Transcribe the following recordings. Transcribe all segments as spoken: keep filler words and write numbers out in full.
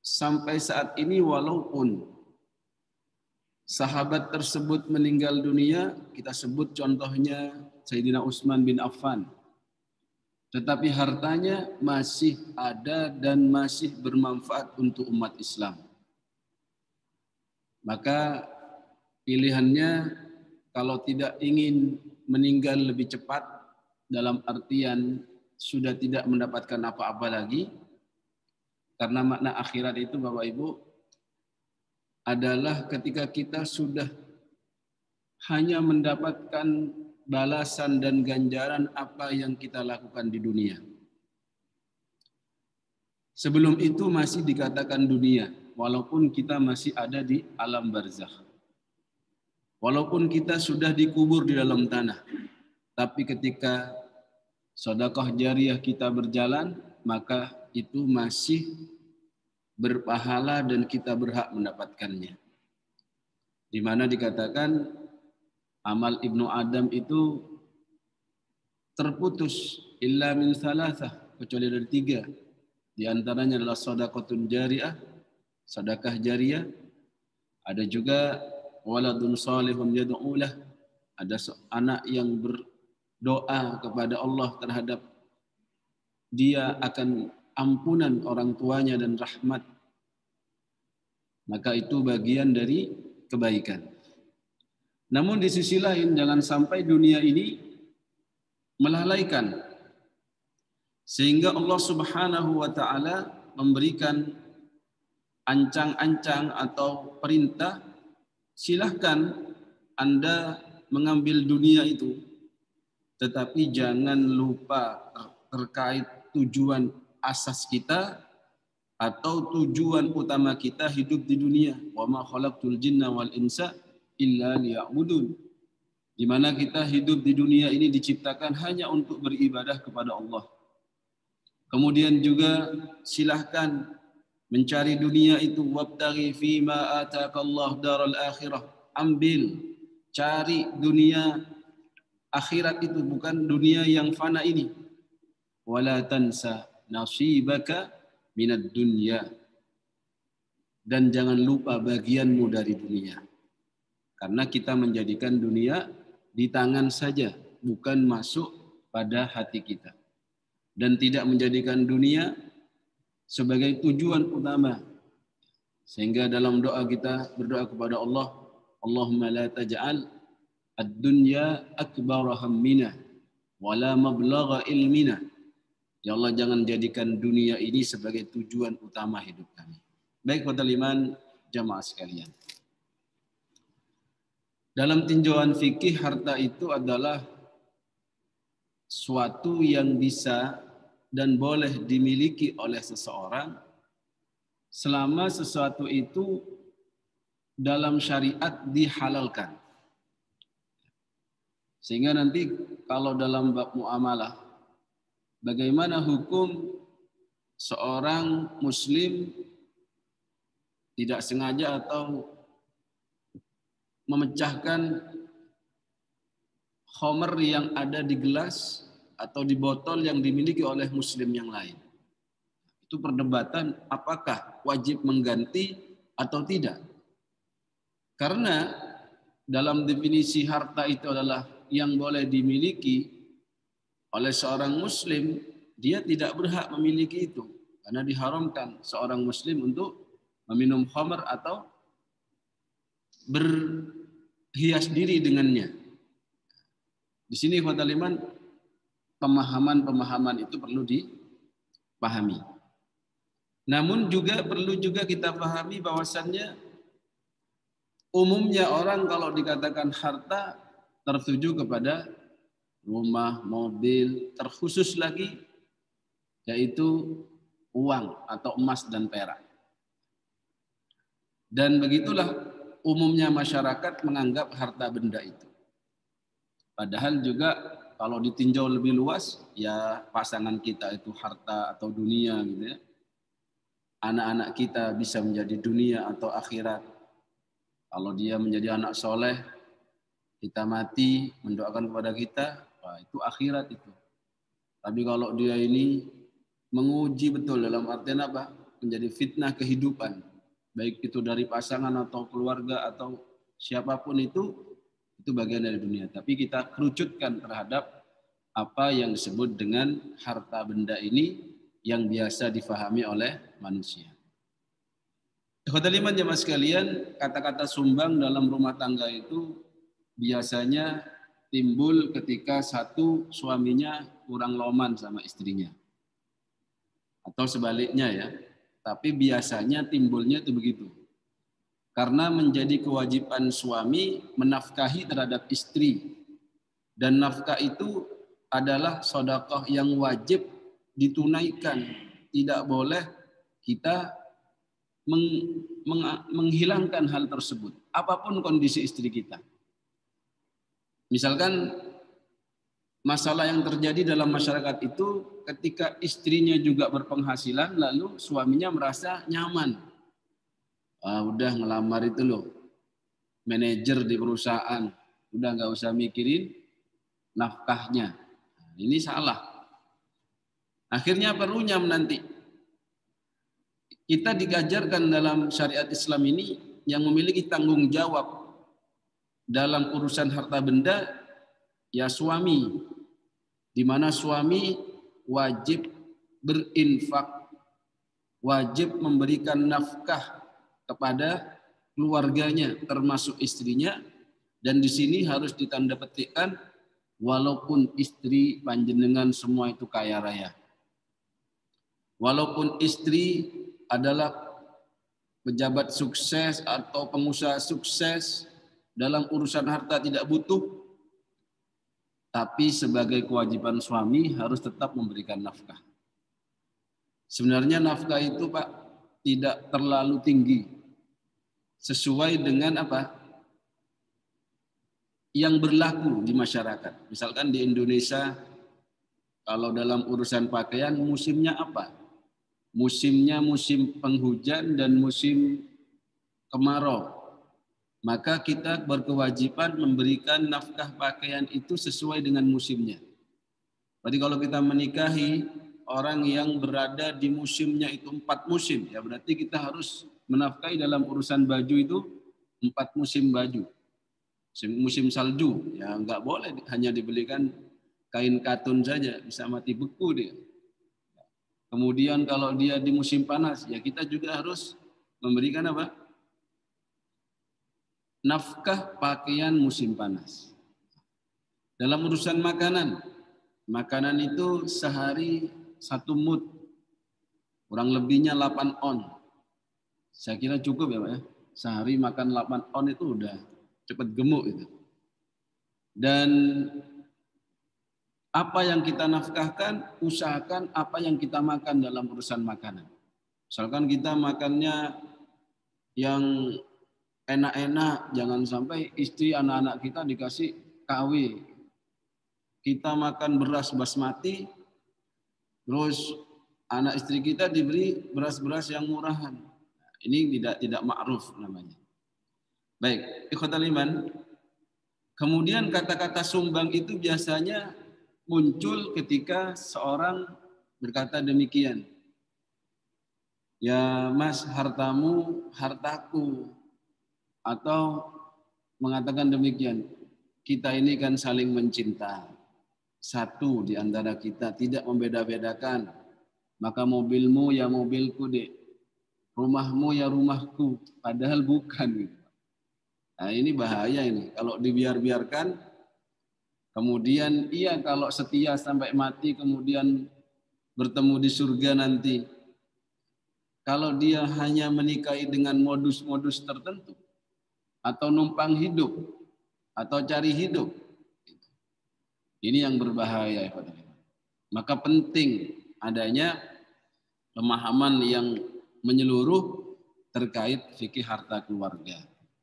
sampai saat ini walaupun sahabat tersebut meninggal dunia, kita sebut contohnya Sayyidina Utsman bin Affan, tetapi hartanya masih ada dan masih bermanfaat untuk umat Islam. Maka pilihannya kalau tidak ingin meninggal lebih cepat, dalam artian sudah tidak mendapatkan apa-apa lagi, karena makna akhirat itu Bapak Ibu adalah ketika kita sudah hanya mendapatkan balasan dan ganjaran apa yang kita lakukan di dunia. Sebelum itu masih dikatakan dunia, walaupun kita masih ada di alam barzakh. Walaupun kita sudah dikubur di dalam tanah, tapi ketika sedekah jariyah kita berjalan, maka itu masih berpahala dan kita berhak mendapatkannya. Di mana dikatakan amal Ibnu Adam itu terputus illa min thalathah, kecuali dari tiga. Di antaranya adalah sedekahun jariyah, sedekah jariyah. Ada juga waladun salihun yad'u lah, ada anak yang berdoa kepada Allah terhadap dia akan ampunan orang tuanya dan rahmat. Maka itu bagian dari kebaikan. Namun di sisi lain jangan sampai dunia ini melalaikan, sehingga Allah Subhanahu wa taala memberikan ancang-ancang atau perintah, silahkan Anda mengambil dunia itu, tetapi jangan lupa terkait tujuan asas kita atau tujuan utama kita hidup di dunia. Wa ma khalaqtul jinna wal insa illa liya'budun. Di mana kita hidup di dunia ini diciptakan hanya untuk beribadah kepada Allah. Kemudian juga silahkan mencari dunia itu, wabtaghi fima ataakallahu daral akhirah. Ambil, cari dunia akhirat itu, bukan dunia yang fana ini. Wala tansa nasibaka minad dunya. Dan jangan lupa bagianmu dari dunia. Karena kita menjadikan dunia di tangan saja, bukan masuk pada hati kita. Dan tidak menjadikan dunia sebagai tujuan utama. Sehingga dalam doa kita berdoa kepada Allah, Allahumma la taj'al ad-dunya akbara hammina wa la mablagha ilmina. Ya Allah, jangan jadikan dunia ini sebagai tujuan utama hidup kami. Baik para iman jamaah sekalian. Dalam tinjauan fikih, harta itu adalah suatu yang bisa dan boleh dimiliki oleh seseorang selama sesuatu itu dalam syariat dihalalkan. Sehingga nanti kalau dalam bab muamalah, bagaimana hukum seorang muslim tidak sengaja atau memecahkan khamr yang ada di gelas atau di botol yang dimiliki oleh muslim yang lain. Itu perdebatan apakah wajib mengganti atau tidak. Karena dalam definisi harta itu adalah yang boleh dimiliki oleh seorang muslim, dia tidak berhak memiliki itu. Karena diharamkan seorang muslim untuk meminum khamr atau berhias diri dengannya. Di sini Fataliman, pemahaman-pemahaman itu perlu dipahami. Namun juga perlu juga kita pahami bahwasannya umumnya orang kalau dikatakan harta tertuju kepada rumah, mobil, terkhusus lagi yaitu uang atau emas dan perak. Dan begitulah umumnya masyarakat menganggap harta benda itu. Padahal juga kalau ditinjau lebih luas, ya pasangan kita itu harta atau dunia gitu ya. Anak-anak kita bisa menjadi dunia atau akhirat. Kalau dia menjadi anak soleh, kita mati, mendoakan kepada kita, wah itu akhirat itu. Tapi kalau dia ini menguji betul dalam artian apa? menjadi fitnah kehidupan, baik itu dari pasangan atau keluarga atau siapapun itu, itu bagian dari dunia. Tapi kita kerucutkan terhadap apa yang disebut dengan harta benda ini yang biasa difahami oleh manusia. Ikhwatal iman jemaah sekalian, kata-kata sumbang dalam rumah tangga itu biasanya timbul ketika satu suaminya kurang loman sama istrinya. Atau sebaliknya ya. Tapi biasanya timbulnya itu begitu. Karena menjadi kewajiban suami menafkahi terhadap istri. Dan nafkah itu adalah sedekah yang wajib ditunaikan. Tidak boleh kita meng, meng, menghilangkan hal tersebut. Apapun kondisi istri kita. Misalkan masalah yang terjadi dalam masyarakat itu ketika istrinya juga berpenghasilan lalu suaminya merasa nyaman. Ah, udah ngelamar itu loh, manajer di perusahaan, udah nggak usah mikirin nafkahnya. Nah, ini salah. Akhirnya perunyam nanti. Kita digajarkan dalam syariat Islam ini yang memiliki tanggung jawab dalam urusan harta benda ya suami, di mana suami wajib berinfak, wajib memberikan nafkah kepada keluarganya termasuk istrinya, dan di sini harus ditanda petikkan walaupun istri panjenengan semua itu kaya raya. Walaupun istri adalah pejabat sukses atau pengusaha sukses, dalam urusan harta tidak butuh, tapi sebagai kewajiban suami harus tetap memberikan nafkah. Sebenarnya nafkah itu Pak tidak terlalu tinggi, sesuai dengan apa yang berlaku di masyarakat. Misalkan di Indonesia, kalau dalam urusan pakaian musimnya apa? Musimnya musim penghujan dan musim kemarau. Maka kita berkewajiban memberikan nafkah pakaian itu sesuai dengan musimnya. Jadi kalau kita menikahi orang yang berada di musimnya itu empat musim, ya berarti kita harus menafkahi dalam urusan baju itu empat musim baju. Musim salju, ya nggak boleh hanya dibelikan kain katun saja, bisa mati beku dia. Kemudian kalau dia di musim panas, ya kita juga harus memberikan apa? Nafkah pakaian musim panas. Dalam urusan makanan, makanan itu sehari satu mud, kurang lebihnya delapan on. Saya kira cukup ya Pak ya. Sehari makan delapan on itu udah cepat gemuk itu. Dan apa yang kita nafkahkan, usahakan apa yang kita makan dalam urusan makanan. Misalkan kita makannya yang enak-enak, jangan sampai istri anak-anak kita dikasih K W. Kita makan beras basmati, terus anak istri kita diberi beras-beras yang murahan. Ini tidak tidak ma'ruf namanya. Baik, ikhwatal iman. Kemudian kata-kata sumbang itu biasanya muncul ketika seorang berkata demikian. Ya mas, hartamu hartaku. Atau mengatakan demikian. Kita ini kan saling mencinta. Satu di antara kita, tidak membeda-bedakan. Maka mobilmu ya mobilku dek. Rumahmu ya rumahku, padahal bukan. Nah ini bahaya ini, kalau dibiar-biarkan, kemudian iya kalau setia sampai mati, kemudian bertemu di surga nanti. Kalau dia hanya menikahi dengan modus-modus tertentu, atau numpang hidup, atau cari hidup, ini yang berbahaya. Maka penting adanya pemahaman yang menyeluruh terkait fikih harta keluarga.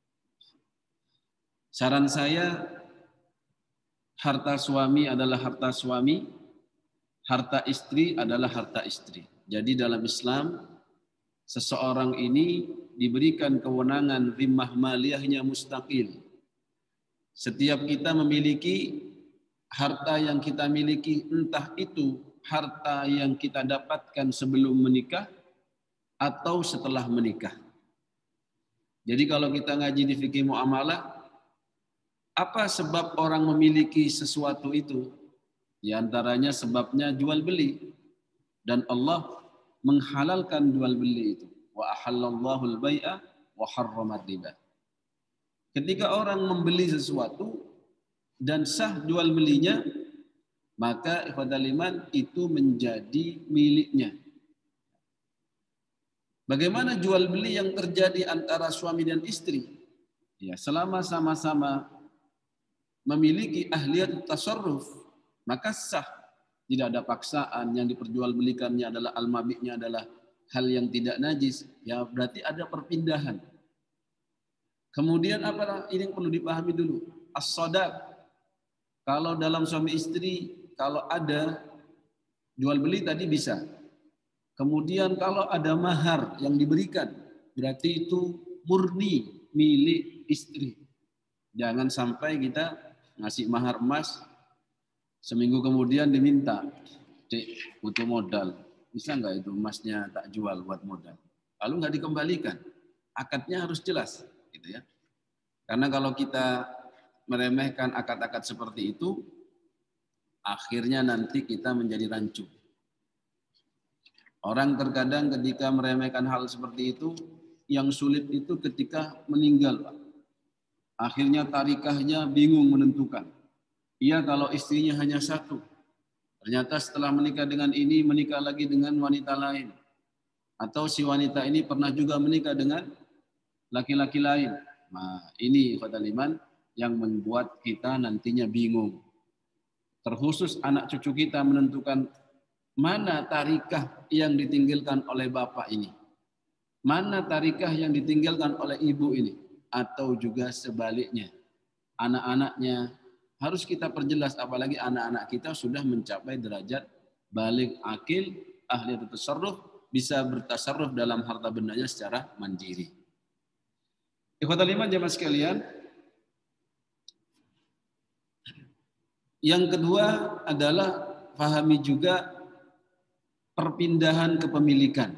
Saran saya, harta suami adalah harta suami, harta istri adalah harta istri. Jadi dalam Islam, seseorang ini diberikan kewenangan zimmah maliyahnya mustaqil. Setiap kita memiliki harta yang kita miliki, entah itu harta yang kita dapatkan sebelum menikah, atau setelah menikah. Jadi kalau kita ngaji di fikih muamalah, apa sebab orang memiliki sesuatu itu? Di antaranya sebabnya jual beli. Dan Allah menghalalkan jual beli itu. Wa ahallallahu al-bai'a wa harramat riba. Ketika orang membeli sesuatu dan sah jual belinya, maka ikhwatal iman itu menjadi miliknya. Bagaimana jual beli yang terjadi antara suami dan istri? Ya, selama sama-sama memiliki ahliyat tasarruf, maka sah. Tidak ada paksaan, yang diperjualbelikannya adalah al-mabi'nya adalah hal yang tidak najis, ya berarti ada perpindahan. Kemudian apa ini yang perlu dipahami dulu? As-sadaq. Kalau dalam suami istri, kalau ada jual beli tadi bisa. Kemudian kalau ada mahar yang diberikan, berarti itu murni milik istri. Jangan sampai kita ngasih mahar emas, seminggu kemudian diminta, Dek, butuh modal. Bisa nggak itu emasnya tak jual buat modal? Lalu nggak dikembalikan. Akadnya harus jelas, gitu ya. Karena kalau kita meremehkan akad-akad seperti itu, akhirnya nanti kita menjadi rancu. Orang terkadang ketika meremehkan hal seperti itu, yang sulit itu ketika meninggal, Pak. Akhirnya tarikahnya bingung menentukan. Iya kalau istrinya hanya satu. Ternyata setelah menikah dengan ini, menikah lagi dengan wanita lain. Atau si wanita ini pernah juga menikah dengan laki-laki lain. Nah ini ikhwatal iman yang membuat kita nantinya bingung. Terkhusus anak cucu kita menentukan mana tarikah yang ditinggalkan oleh bapak ini? Mana tarikah yang ditinggalkan oleh ibu ini? Atau juga sebaliknya. Anak-anaknya harus kita perjelas, apalagi anak-anak kita sudah mencapai derajat baligh akil, ahli tasarruf, bisa bertasarruf dalam harta bendanya secara mandiri. Ikhwatal iman jamaah sekalian. Yang kedua adalah pahami juga perpindahan kepemilikan.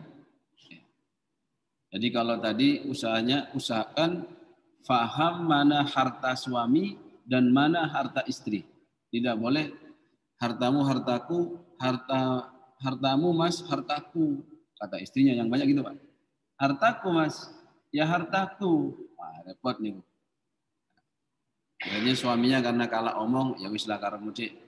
Jadi kalau tadi usahanya usahakan faham mana harta suami dan mana harta istri. Tidak boleh hartamu hartaku, harta hartamu mas hartaku, kata istrinya yang banyak gitu Pak. Hartaku mas, ya hartaku. Wah, repot nih. Akhirnya suaminya karena kalah omong, ya wis lah karepmu Cik.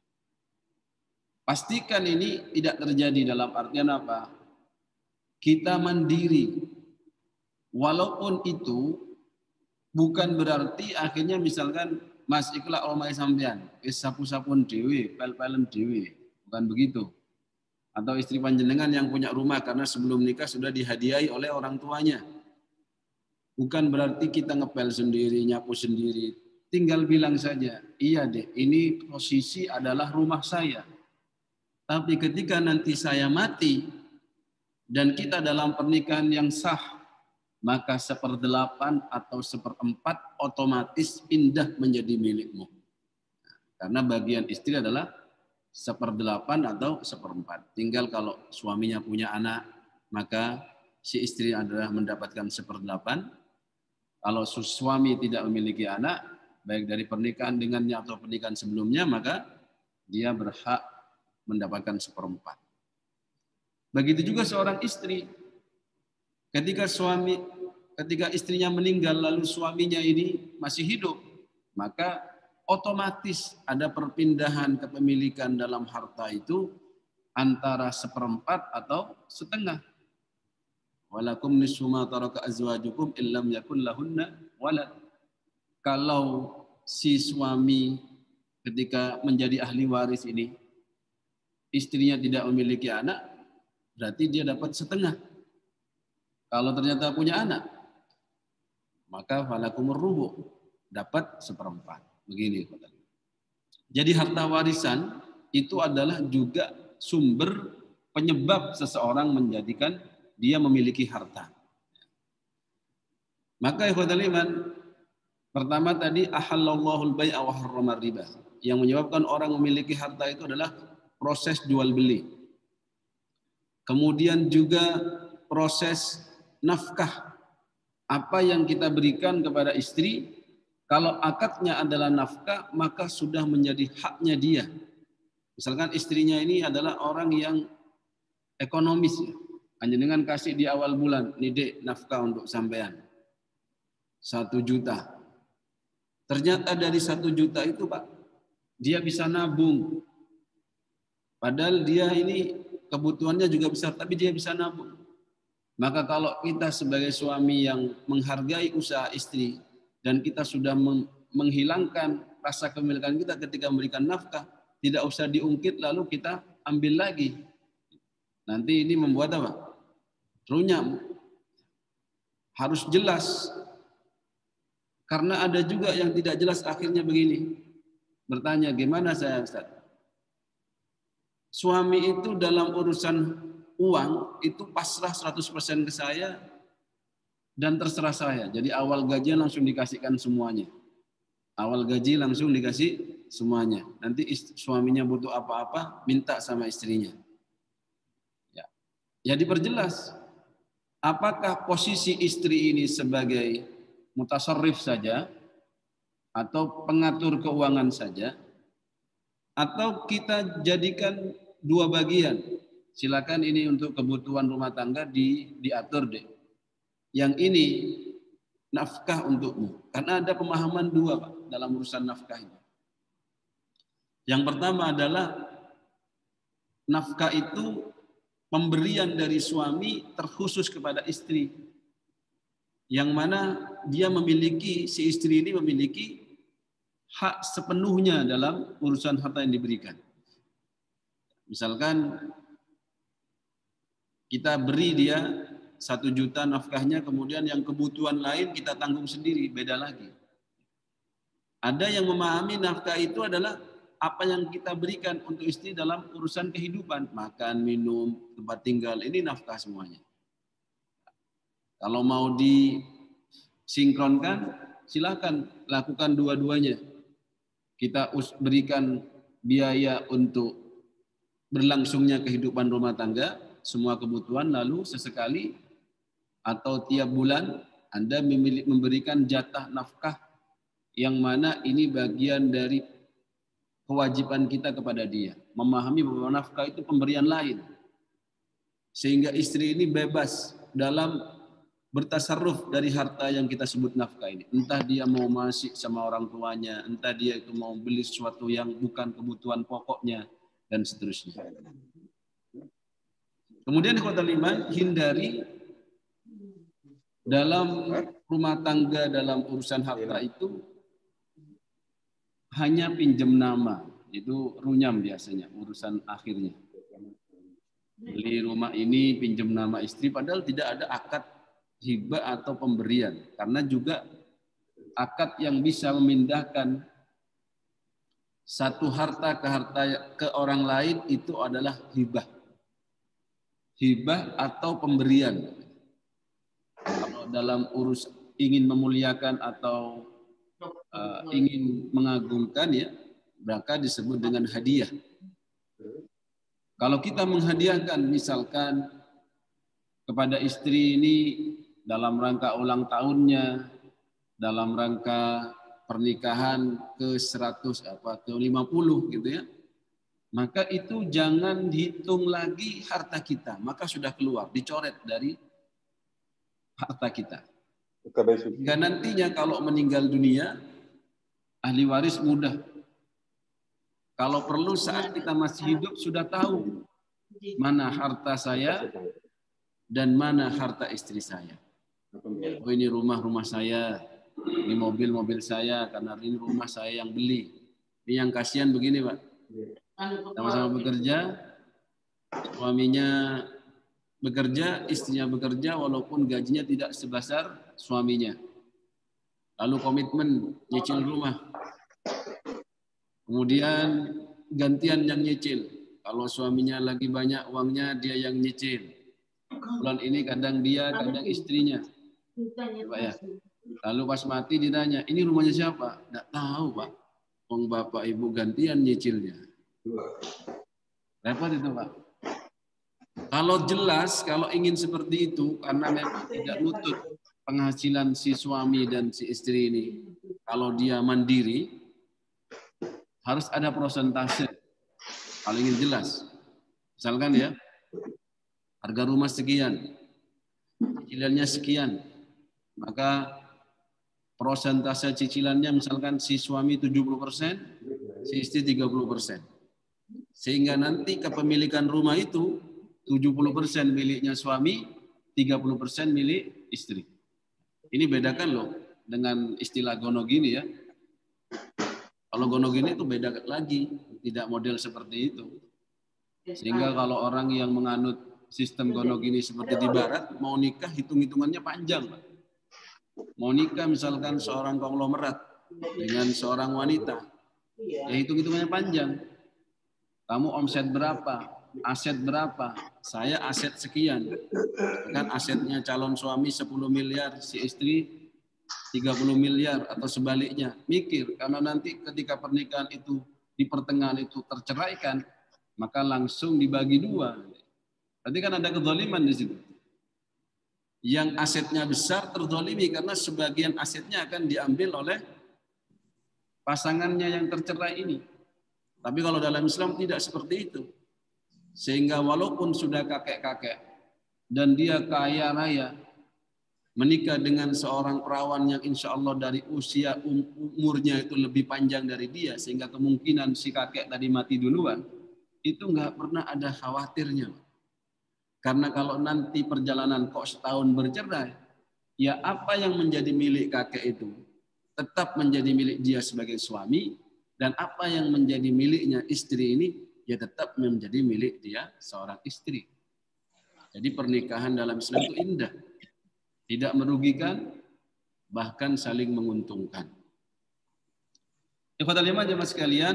Pastikan ini tidak terjadi dalam artian apa? Kita mandiri. Walaupun itu bukan berarti akhirnya misalkan Mas ikhlas omahe sampean, wis sapu-sapun dhewe, pel-pelen dhewe. Bukan begitu. Atau istri panjenengan yang punya rumah karena sebelum nikah sudah dihadiahi oleh orang tuanya. Bukan berarti kita ngepel sendiri, nyapu sendiri. Tinggal bilang saja, iya deh, ini posisi adalah rumah saya. Tapi ketika nanti saya mati dan kita dalam pernikahan yang sah, maka seperdelapan atau seperempat otomatis pindah menjadi milikmu. Karena bagian istri adalah seperdelapan atau seperempat. Tinggal kalau suaminya punya anak, maka si istri adalah mendapatkan seperdelapan. Kalau suami tidak memiliki anak, baik dari pernikahan dengannya atau pernikahan sebelumnya, maka dia berhak mendapatkan seperempat. Begitu juga seorang istri, ketika suami, ketika istrinya meninggal lalu suaminya ini masih hidup, maka otomatis ada perpindahan kepemilikan dalam harta itu antara seperempat atau setengah. Walakum nisfu ma taraka azwajukum illam yakun lahunna walad. Kalau si suami ketika menjadi ahli waris ini istrinya tidak memiliki anak, berarti dia dapat setengah. Kalau ternyata punya anak, maka falakumur rubu', dapat seperempat. Begini. Jadi harta warisan itu adalah juga sumber penyebab seseorang menjadikan dia memiliki harta. Maka ikhwatal iman, pertama tadi ahallallahu al-bai'a wa harrama riba. Yang menyebabkan orang memiliki harta itu adalah proses jual beli. Kemudian juga proses nafkah. Apa yang kita berikan kepada istri, kalau akadnya adalah nafkah, maka sudah menjadi haknya dia. Misalkan istrinya ini adalah orang yang ekonomis, ya. Hanya dengan kasih di awal bulan, nih dek nafkah untuk sampean. Satu juta. Ternyata dari satu juta itu Pak, dia bisa nabung. Padahal dia ini kebutuhannya juga besar, tapi dia bisa nabung. Maka kalau kita sebagai suami yang menghargai usaha istri dan kita sudah menghilangkan rasa kepemilikan kita ketika memberikan nafkah, tidak usah diungkit lalu kita ambil lagi. Nanti ini membuat apa? Runyam. Harus jelas. Karena ada juga yang tidak jelas akhirnya begini. Bertanya, gimana saya Ustaz? Suami itu dalam urusan uang itu pasrah seratus persen ke saya dan terserah saya. Jadi awal gaji langsung dikasihkan semuanya. Awal gaji langsung dikasih semuanya. Nanti istri, suaminya butuh apa-apa, minta sama istrinya. Ya. Ya diperjelas. Apakah posisi istri ini sebagai mutasarrif saja atau pengatur keuangan saja, atau kita jadikan dua bagian. Silakan ini untuk kebutuhan rumah tangga di, diatur deh. Yang ini nafkah untukmu. Karena ada pemahaman dua Pak dalam urusan nafkah ini. Yang pertama adalah nafkah itu pemberian dari suami terkhusus kepada istri. Yang mana dia memiliki, si istri ini memiliki hak sepenuhnya dalam urusan harta yang diberikan. Misalkan kita beri dia satu juta nafkahnya, kemudian yang kebutuhan lain kita tanggung sendiri, beda lagi. Ada yang memahami nafkah itu adalah apa yang kita berikan untuk istri dalam urusan kehidupan, makan, minum, tempat tinggal, ini nafkah semuanya. Kalau mau disinkronkan, silakan lakukan dua-duanya. Kita berikan biaya untuk berlangsungnya kehidupan rumah tangga, semua kebutuhan, lalu sesekali atau tiap bulan Anda memberikan jatah nafkah yang mana ini bagian dari kewajiban kita kepada dia. Memahami bahwa nafkah itu pemberian lain. Sehingga istri ini bebas dalam bertasarruf dari harta yang kita sebut nafkah ini. Entah dia mau masih sama orang tuanya, entah dia itu mau beli sesuatu yang bukan kebutuhan pokoknya, dan seterusnya. Kemudian yang kelima, hindari dalam rumah tangga, dalam urusan harta itu hanya pinjam nama. Itu runyam biasanya, urusan akhirnya. Beli rumah ini pinjam nama istri, padahal tidak ada akad hibah atau pemberian. Karena juga akad yang bisa memindahkan satu harta ke harta ke orang lain itu adalah hibah. Hibah atau pemberian. Kalau dalam urus ingin memuliakan atau uh, ingin mengagungkan ya, maka disebut dengan hadiah. Kalau kita menghadiahkan misalkan kepada istri ini dalam rangka ulang tahunnya, dalam rangka pernikahan ke seratus apa ke lima puluh gitu ya. Maka itu jangan hitung lagi harta kita, maka sudah keluar, dicoret dari harta kita. Hingga nantinya kalau meninggal dunia, ahli waris mudah. Kalau perlu saat kita masih hidup sudah tahu mana harta saya dan mana harta istri saya. Oh ini rumah-rumah saya, ini mobil-mobil saya, karena ini rumah saya yang beli. Ini yang kasihan begini Pak. Sama-sama bekerja, suaminya bekerja, istrinya bekerja, walaupun gajinya tidak sebesar suaminya. Lalu komitmen nyicil rumah. Kemudian gantian yang nyicil. Kalau suaminya lagi banyak uangnya, dia yang nyicil. Bulan ini kadang dia, kadang istrinya. Pak ya. Lalu pas mati ditanya, ini rumahnya siapa? Nggak tahu Pak. Wong bapak ibu gantian nyicilnya. Repot itu Pak. Kalau jelas, kalau ingin seperti itu, karena memang tidak nutut penghasilan si suami dan si istri ini, kalau dia mandiri, harus ada prosentase. Kalau ingin jelas, misalkan ya, harga rumah sekian, cicilannya sekian, maka prosentase cicilannya misalkan si suami tujuh puluh persen, si istri tiga puluh persen. Sehingga nanti kepemilikan rumah itu tujuh puluh persen miliknya suami, tiga puluh persen milik istri. Ini bedakan loh dengan istilah gonogini ya. Kalau gonogini itu beda lagi, tidak model seperti itu. Sehingga kalau orang yang menganut sistem gonogini seperti di barat, mau nikah hitung-hitungannya panjang. Mau nikah misalkan seorang konglomerat dengan seorang wanita, ya hitung-hitungannya panjang. Kamu omset berapa? Aset berapa? Saya aset sekian. Kan asetnya calon suami sepuluh miliar, si istri tiga puluh miliar atau sebaliknya. Mikir, karena nanti ketika pernikahan itu di pertengahan itu terceraikan, maka langsung dibagi dua. Berarti kan ada kezaliman di situ. Yang asetnya besar terzalimi karena sebagian asetnya akan diambil oleh pasangannya yang tercerai ini. Tapi kalau dalam Islam tidak seperti itu. Sehingga walaupun sudah kakek-kakek dan dia kaya raya, menikah dengan seorang perawan yang insya Allah dari usia umurnya itu lebih panjang dari dia, sehingga kemungkinan si kakek tadi mati duluan, itu nggak pernah ada khawatirnya. Karena kalau nanti perjalanan kok setahun bercerai, ya apa yang menjadi milik kakek itu tetap menjadi milik dia sebagai suami, dan apa yang menjadi miliknya istri ini ya tetap menjadi milik dia seorang istri. Jadi pernikahan dalam Islam itu indah, tidak merugikan, bahkan saling menguntungkan. Ikhwatal iman jemaah sekalian,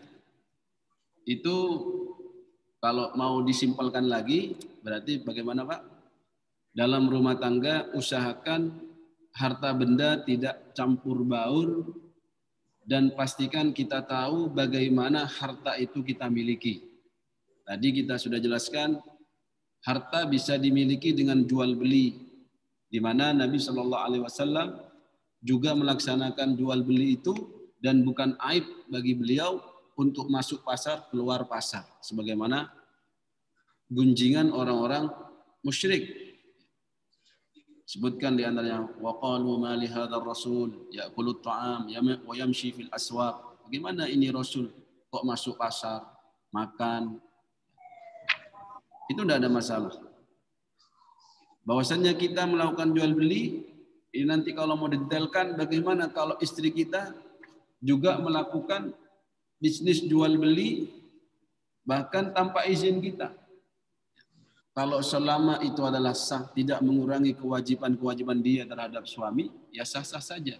itu kalau mau disimpulkan lagi, berarti bagaimana Pak? Dalam rumah tangga usahakan harta benda tidak campur baur, dan pastikan kita tahu bagaimana harta itu kita miliki. Tadi kita sudah jelaskan, harta bisa dimiliki dengan jual beli, di mana Nabi Shallallahu Alaihi Wasallam juga melaksanakan jual beli itu, dan bukan aib bagi beliau untuk masuk pasar, keluar pasar, sebagaimana gunjingan orang-orang musyrik. Sebutkan di antaranya, waqalu ma li hadzal rasul ya'kulu at-ta'am wa yamshi fil aswaq. Bagaimana ini Rasul kok masuk pasar, makan? Itu tidak ada masalah. Bahwasannya kita melakukan jual beli, ini nanti kalau mau didetailkan bagaimana kalau istri kita juga melakukan bisnis jual beli bahkan tanpa izin kita. Kalau selama itu adalah sah, tidak mengurangi kewajiban-kewajiban dia terhadap suami, ya sah-sah saja.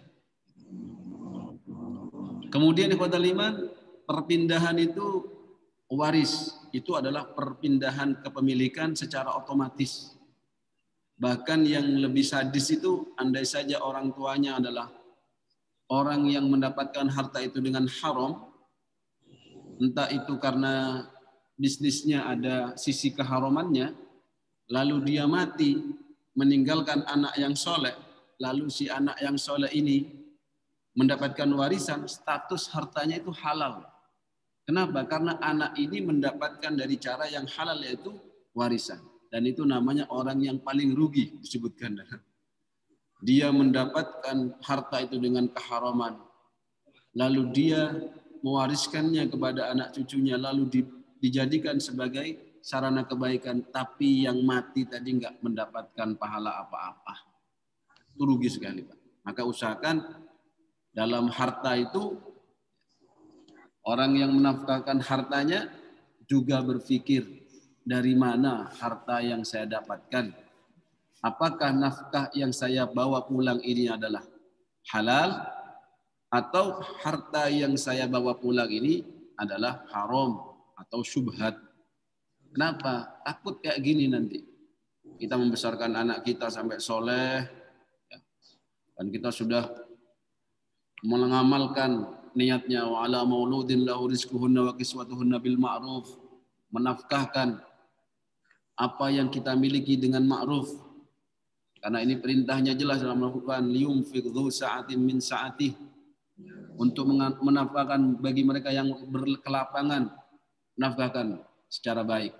Kemudian ikhwatal iman, perpindahan itu waris, itu adalah perpindahan kepemilikan secara otomatis. Bahkan yang lebih sadis itu, andai saja orang tuanya adalah orang yang mendapatkan harta itu dengan haram, entah itu karena bisnisnya ada sisi keharamannya, lalu dia mati, meninggalkan anak yang soleh, lalu si anak yang soleh ini mendapatkan warisan, status hartanya itu halal. Kenapa? Karena anak ini mendapatkan dari cara yang halal, yaitu warisan. Dan itu namanya orang yang paling rugi, disebutkan. Dia mendapatkan harta itu dengan keharaman, lalu dia mewariskannya kepada anak cucunya, lalu dijadikan sebagai sarana kebaikan, tapi yang mati tadi nggak mendapatkan pahala apa-apa. Itu rugi sekali, Pak. Maka usahakan dalam harta itu, orang yang menafkahkan hartanya juga berpikir, dari mana harta yang saya dapatkan? Apakah nafkah yang saya bawa pulang ini adalah halal, atau harta yang saya bawa pulang ini adalah haram atau syubhat? Kenapa? Takut kayak gini nanti. Kita membesarkan anak kita sampai soleh, dan kita sudah mengamalkan niatnya, wa ala mauludin lahu rizquhunna wa kiswatuhunna bil ma'ruf, menafkahkan apa yang kita miliki dengan ma'ruf. Karena ini perintahnya jelas dalam Al-Quran, liyunfiq dzu sa'atin min sa'atih, untuk menafkahkan bagi mereka yang berkelapangan, nafkahkan secara baik.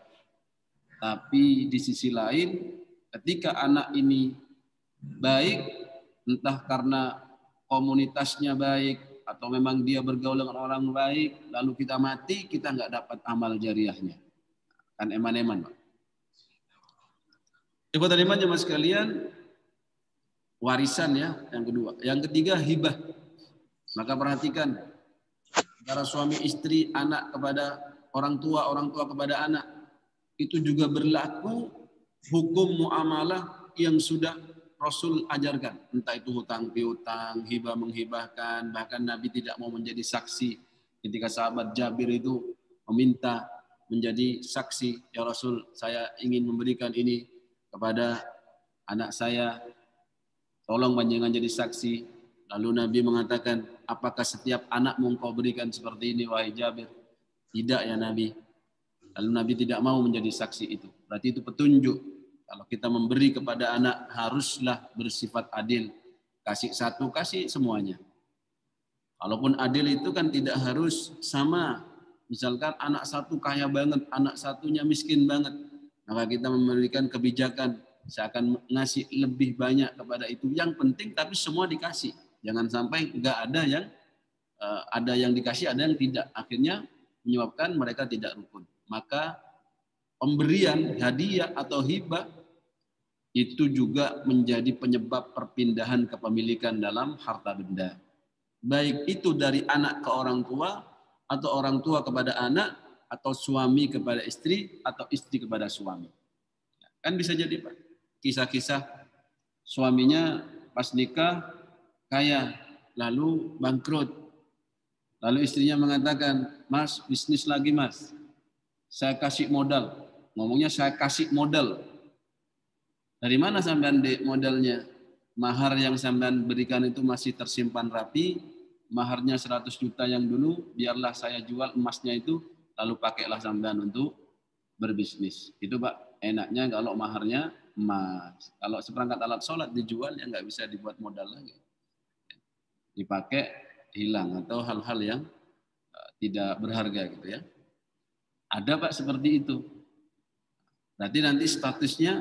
Tapi di sisi lain, ketika anak ini baik, entah karena komunitasnya baik atau memang dia bergaul dengan orang baik, lalu kita mati, kita nggak dapat amal jariahnya. Kan eman-eman, Pak. Ikhwatal iman jemaah sekalian, warisan ya yang kedua. Yang ketiga hibah. Maka perhatikan antara suami istri, anak kepada orang tua, orang tua kepada anak, itu juga berlaku hukum muamalah yang sudah Rasul ajarkan. Entah itu hutang piutang, hibah menghibahkan, bahkan Nabi tidak mau menjadi saksi ketika sahabat Jabir itu meminta menjadi saksi, ya Rasul, saya ingin memberikan ini kepada anak saya, tolong panjenengan jadi saksi. Lalu Nabi mengatakan, apakah setiap anakmu engkau berikan seperti ini, wahai Jabir? Tidak ya Nabi. Lalu Nabi tidak mau menjadi saksi itu. Berarti itu petunjuk. Kalau kita memberi kepada anak, haruslah bersifat adil. Kasih satu, kasih semuanya. Kalaupun adil itu kan tidak harus sama. Misalkan anak satu kaya banget, anak satunya miskin banget. Maka kita memberikan kebijakan, saya akan ngasih lebih banyak kepada itu. Yang penting tapi semua dikasih. Jangan sampai nggak ada yang uh, ada yang dikasih, ada yang tidak. Akhirnya menyebabkan mereka tidak rukun. Maka pemberian hadiah atau hibah itu juga menjadi penyebab perpindahan kepemilikan dalam harta benda. Baik itu dari anak ke orang tua, atau orang tua kepada anak, atau suami kepada istri, atau istri kepada suami. Kan bisa jadi Pak. Kisah-kisah suaminya pas nikah kaya, lalu bangkrut. Lalu istrinya mengatakan, Mas, bisnis lagi Mas. Saya kasih modal. Ngomongnya saya kasih modal. Dari mana sampean di modalnya? Mahar yang sampean berikan itu masih tersimpan rapi. Maharnya seratus juta yang dulu, biarlah saya jual emasnya itu, lalu pakailah sampean untuk berbisnis. Itu Pak, enaknya kalau maharnya emas. Kalau seperangkat alat sholat dijual, ya nggak bisa dibuat modal lagi. Dipakai, hilang, atau hal-hal yang tidak berharga gitu ya. Ada Pak seperti itu. Berarti nanti statusnya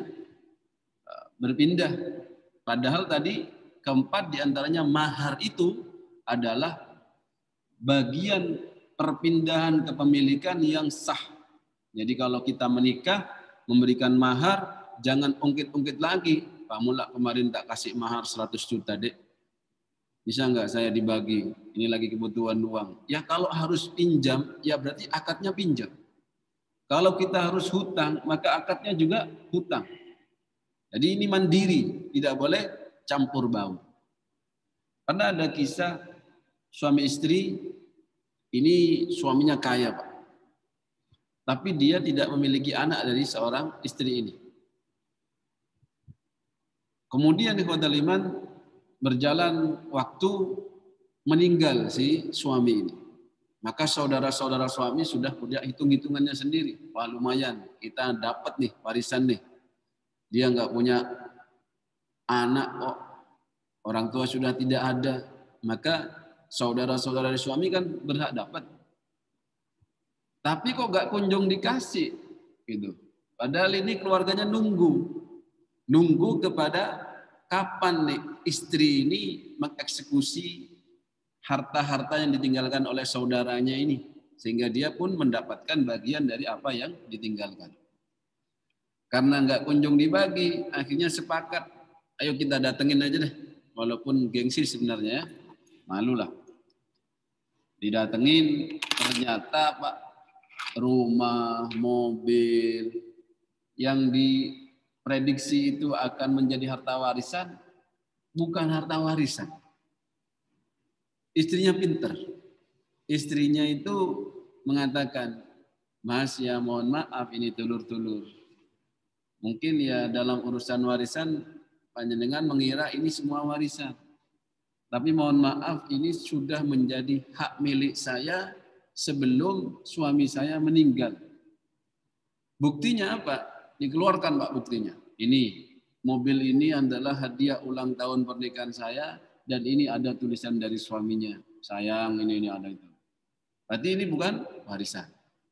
berpindah. Padahal tadi keempat diantaranya mahar itu adalah bagian perpindahan kepemilikan yang sah. Jadi kalau kita menikah, memberikan mahar, jangan ungkit-ungkit lagi. Pak Mula kemarin tak kasih mahar seratus juta dek. Bisa nggak saya dibagi? Ini lagi kebutuhan uang. Ya kalau harus pinjam, ya berarti akadnya pinjam. Kalau kita harus hutang, maka akadnya juga hutang. Jadi ini mandiri, tidak boleh campur baur. Karena ada kisah suami istri, ini suaminya kaya Pak. Tapi dia tidak memiliki anak dari seorang istri ini. Kemudian ikhwatal iman, berjalan waktu, meninggal si suami ini. Maka saudara-saudara suami sudah punya hitung-hitungannya sendiri. Wah lumayan, kita dapat nih warisan nih. Dia nggak punya anak kok, orang tua sudah tidak ada. Maka saudara-saudara suami kan berhak dapat. Tapi kok nggak kunjung dikasih, gitu. Padahal ini keluarganya nunggu, nunggu kepada kapan nih istri ini mengeksekusi harta-harta yang ditinggalkan oleh saudaranya ini, sehingga dia pun mendapatkan bagian dari apa yang ditinggalkan. Karena nggak kunjung dibagi, akhirnya sepakat, ayo kita datengin aja deh, walaupun gengsi sebenarnya, malulah. Didatengin, ternyata Pak, rumah, mobil yang diprediksi itu akan menjadi harta warisan, bukan harta warisan. Istrinya pinter. Istrinya itu mengatakan, Mas ya mohon maaf ini tulur-tulur. Mungkin ya dalam urusan warisan panjenengan mengira ini semua warisan. Tapi mohon maaf ini sudah menjadi hak milik saya sebelum suami saya meninggal. Buktinya apa? dikeluarkan Pak buktinya. Ini mobil ini adalah hadiah ulang tahun pernikahan saya dan ini ada tulisan dari suaminya. Sayang, ini ini ada itu. Berarti ini bukan warisan.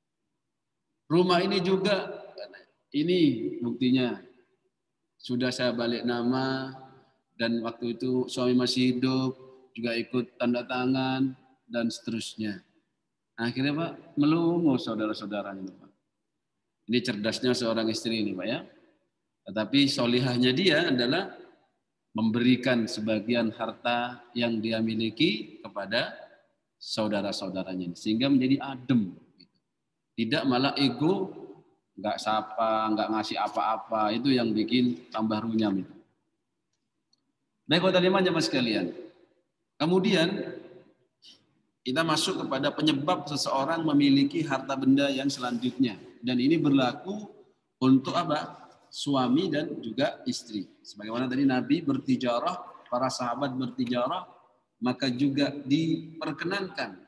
Rumah ini juga ini buktinya. Sudah saya balik nama dan waktu itu suami masih hidup, juga ikut tanda tangan dan seterusnya. Akhirnya Pak melongo saudara-saudaranya Pak. Ini cerdasnya seorang istri ini Pak ya. Tetapi solihahnya dia adalah memberikan sebagian harta yang dia miliki kepada saudara-saudaranya. Sehingga menjadi adem. Tidak malah ego, nggak sapa, nggak ngasih apa-apa. Itu yang bikin tambah runyam itu. Baik teman-teman jemaah sekalian. Kemudian kita masuk kepada penyebab seseorang memiliki harta benda yang selanjutnya. Dan ini berlaku untuk apa? Suami dan juga istri. Sebagaimana tadi Nabi bertijarah, para sahabat bertijarah, maka juga diperkenankan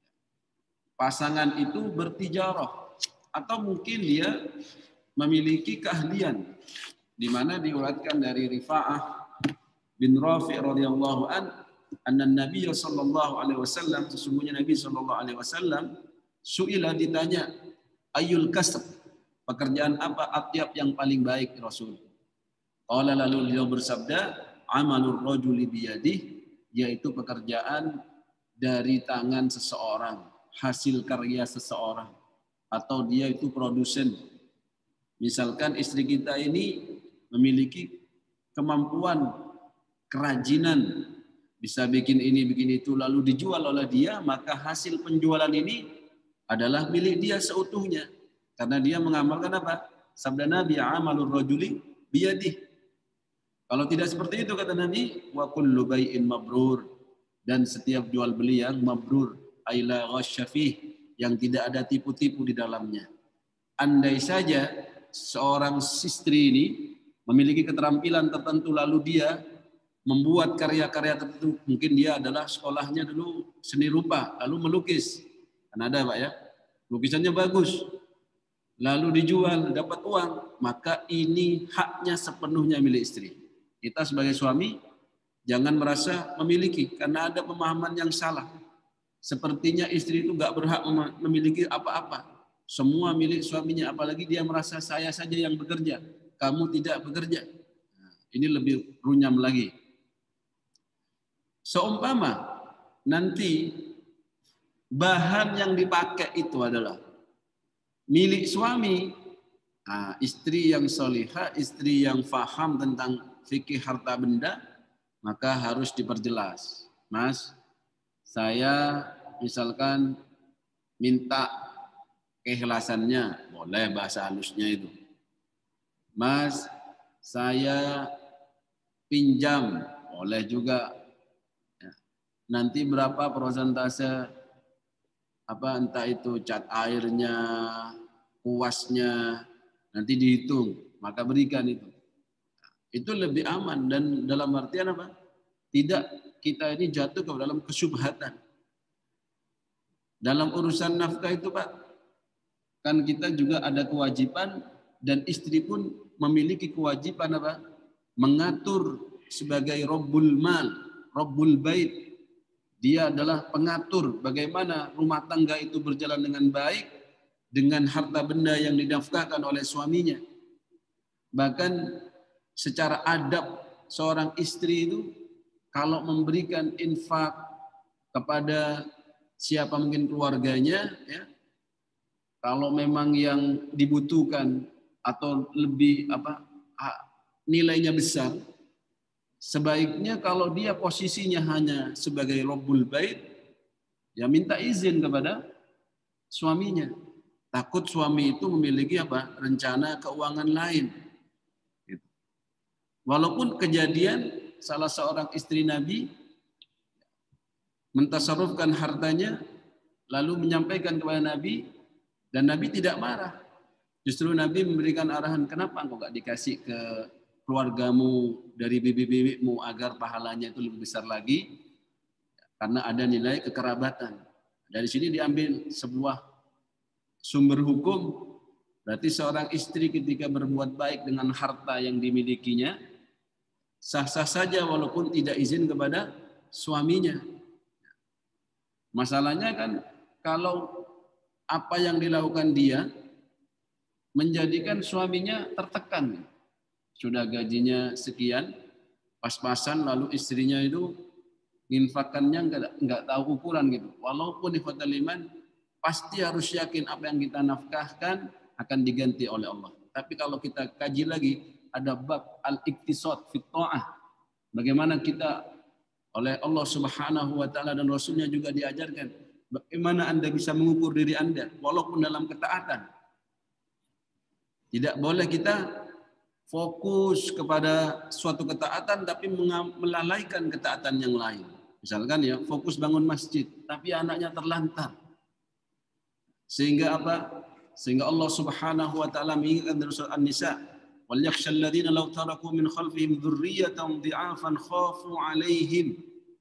pasangan itu bertijarah. Atau mungkin dia memiliki keahlian. Di mana diulatkan dari Rifa'ah bin Rafi' radhiyallahu an, anna Nabi sallallahu alaihi wasallam, sesungguhnya Nabi sallallahu alaihi wasallam suila ditanya ayyul kasb, pekerjaan apa atyab yang paling baik Rasul. Qala lalu beliau bersabda amalur rajuli biyadih, yaitu pekerjaan dari tangan seseorang, hasil karya seseorang, atau dia itu produsen. Misalkan istri kita ini memiliki kemampuan kerajinan, bisa bikin ini, bikin itu, lalu dijual oleh dia, maka hasil penjualan ini adalah milik dia seutuhnya. Karena dia mengamalkan apa? Sabda Nabi, amalur rajuli biyadih. Kalau tidak seperti itu kata Nabi, wa kullu bai'in mabrur, dan setiap jual beli yang mabrur, aila ghasyafih, yang tidak ada tipu-tipu di dalamnya. Andai saja seorang istri ini memiliki keterampilan tertentu lalu dia membuat karya-karya tertentu, mungkin dia adalah sekolahnya dulu seni rupa, lalu melukis. Kan ada Pak ya, lukisannya bagus. Lalu dijual, dapat uang, maka ini haknya sepenuhnya milik istri. Kita sebagai suami jangan merasa memiliki, karena ada pemahaman yang salah. Sepertinya istri itu gak berhak memiliki apa-apa. Semua milik suaminya, apalagi dia merasa saya saja yang bekerja, kamu tidak bekerja. Nah, ini lebih runyam lagi. Seumpama nanti bahan yang dipakai itu adalah milik suami, nah, istri yang solihah, istri yang faham tentang fikih harta benda, maka harus diperjelas. Mas, saya misalkan minta keikhlasannya, boleh bahasa halusnya itu. Mas, saya pinjam, boleh juga. Nanti berapa persentase apa entah itu cat airnya, kuasnya, nanti dihitung, maka berikan itu. Itu lebih aman dan dalam artian apa? Tidak kita ini jatuh ke dalam kesyubhatan. Dalam urusan nafkah itu Pak, kan kita juga ada kewajiban dan istri pun memiliki kewajiban apa? Mengatur sebagai Rabbul Mal, Rabbul Bait. Dia adalah pengatur bagaimana rumah tangga itu berjalan dengan baik dengan harta benda yang dinafkahkan oleh suaminya. Bahkan secara adab seorang istri itu kalau memberikan infak kepada siapa mungkin keluarganya, ya, kalau memang yang dibutuhkan atau lebih apa nilainya besar, sebaiknya kalau dia posisinya hanya sebagai Rabbul Bait, ya minta izin kepada suaminya. Takut suami itu memiliki apa rencana keuangan lain. Walaupun kejadian salah seorang istri Nabi mentasarrufkan hartanya lalu menyampaikan kepada Nabi dan Nabi tidak marah. Justru Nabi memberikan arahan, kenapa engkau gak dikasih ke keluargamu dari bibi-bibimu agar pahalanya itu lebih besar lagi, karena ada nilai kekerabatan. Dari sini diambil sebuah sumber hukum Berarti seorang istri ketika berbuat baik dengan harta yang dimilikinya, sah-sah saja walaupun tidak izin kepada suaminya. Masalahnya kan kalau apa yang dilakukan dia menjadikan suaminya tertekan. Sudah gajinya sekian, pas-pasan lalu istrinya itu infakkannya enggak, enggak tahu ukuran gitu. Walaupun ikhwatal iman pasti harus yakin apa yang kita nafkahkan akan diganti oleh Allah. Tapi kalau kita kaji lagi, ada bab al-iktisad fit ta'ah. Bagaimana kita oleh Allah Subhanahu wa taala dan Rasulnya juga diajarkan bagaimana Anda bisa mengukur diri Anda walaupun dalam ketaatan. Tidak boleh kita fokus kepada suatu ketaatan tapi melalaikan ketaatan yang lain. Misalkan ya, fokus bangun masjid tapi anaknya terlantar. Sehingga apa? Sehingga Allah Subhanahu wa taala mengingatkan dalam surah An-Nisa, "Wal yakhshal ladzina law taraku min khalfihim dzurriyyatan dhi'afan khafu 'alaihim."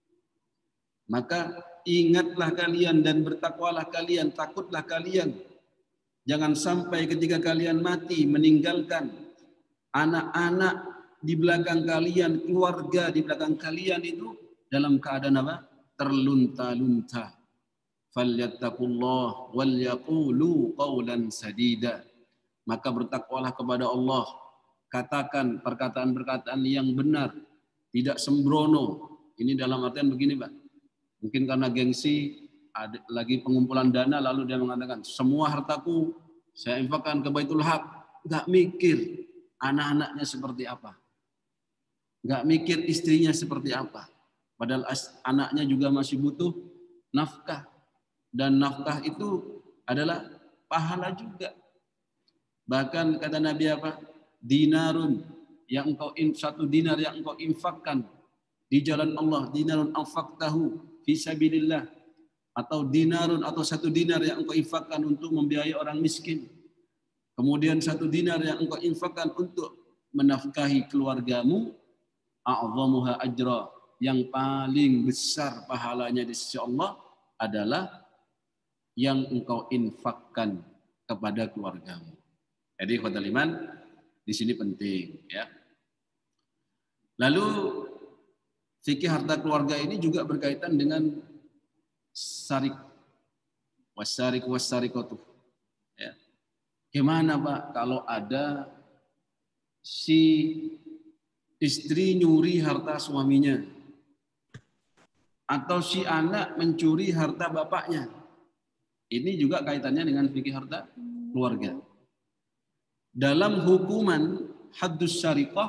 Maka ingatlah kalian dan bertakwalah kalian, takutlah kalian. Jangan sampai ketika kalian mati meninggalkan anak-anak di belakang kalian, keluarga di belakang kalian itu dalam keadaan apa? Terlunta-lunta. Falyattaqullah wal yaqulu qawlan sadida. Maka bertakwalah kepada Allah, katakan perkataan-perkataan yang benar, tidak sembrono. Ini dalam artian begini, Pak. Mungkin karena gengsi, ada lagi pengumpulan dana lalu dia mengatakan semua hartaku saya infakkan ke Baitul Haq. Enggak mikir anak-anaknya seperti apa. Enggak mikir istrinya seperti apa. Padahal anaknya juga masih butuh nafkah. Dan nafkah itu adalah pahala juga. Bahkan kata Nabi apa? Dinarun yang engkau satu dinar yang engkau infakkan di jalan Allah, dinarun anfaqtahu fi sabilillah, atau dinarun atau satu dinar yang engkau infakkan untuk membiayai orang miskin. Kemudian satu dinar yang engkau infakkan untuk menafkahi keluargamu, a'zamuha ajra, yang paling besar pahalanya di sisi Allah adalah yang engkau infakkan kepada keluargamu. Jadi ikhwatal iman di sini penting ya. Lalu fikih harta keluarga ini juga berkaitan dengan sarik wasarik wasarikotuh. Ya. Gimana Pak kalau ada si istri nyuri harta suaminya atau si anak mencuri harta bapaknya? Ini juga kaitannya dengan fikih harta keluarga. Dalam hukuman haddus syariqah